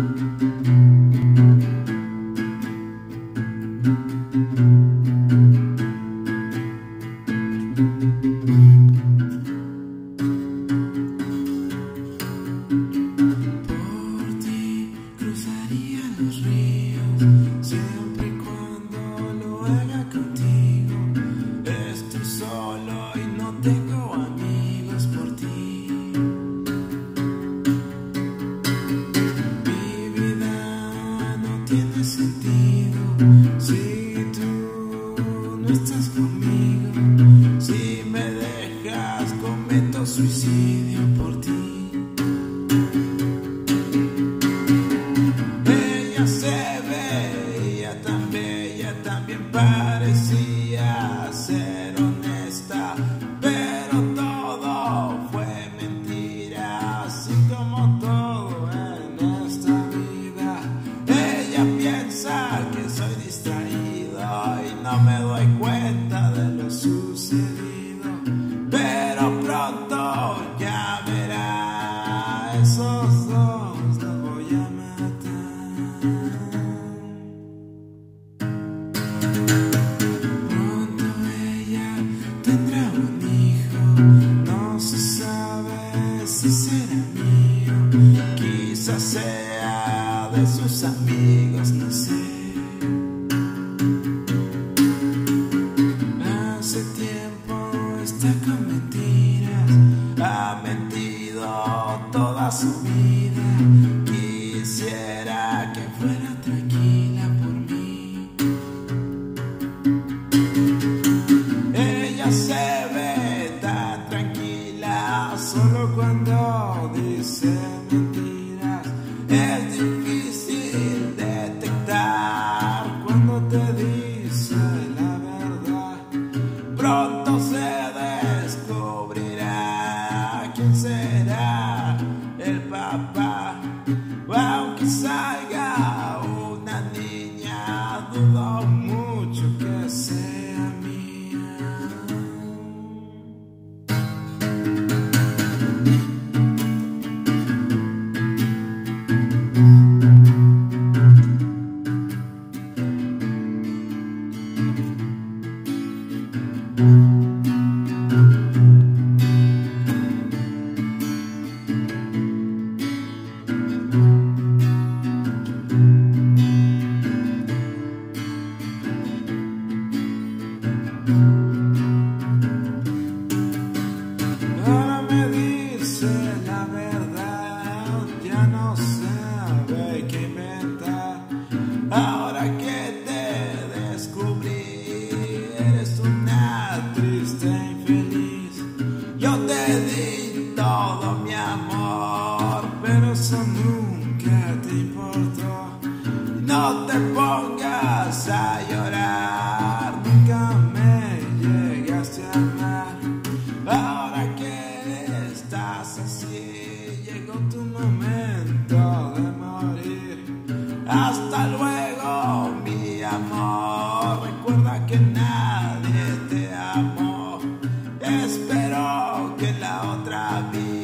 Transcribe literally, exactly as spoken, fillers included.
Los ríos, siempre y cuando lo haga contigo. Estoy solo y no tengo amigos por ti. Mi vida no tiene sentido si tú no estás conmigo. Si me dejas, cometo suicidio por ti. Se veía tan bella, también parecía ser honesta, pero todo fue mentira, así como todo en esta vida. Ella piensa que soy distraído y no me doy cuenta de lo sucedido, pero pronto ya verá, esos dos los voy a matar. Pronto ella tendrá un hijo, no se sabe si será mío, quizás sea de sus amigos, no sé. Hace tiempo está con mentiras, ha mentido toda su vida. Quisiera que fuera tranquila por mí. Ella se ve tan tranquila solo cuando dice mentiras. Es difícil detectar cuando te dice la verdad. Pronto se descubrirá quién será el papá. Aunque salga una niña, dudo mucho que sea mía. Ahora me dice la verdad, ya no sabe qué inventar. Ahora que te descubrí, eres una triste infeliz. Yo te di todo mi amor, pero eso nunca te importó. No te pongas a llorar, nunca me llegaste a amar. Ahora que estás así, llegó tu momento de morir. Hasta luego, mi amor. Recuerda que nadie te amó. Espero que la otra vida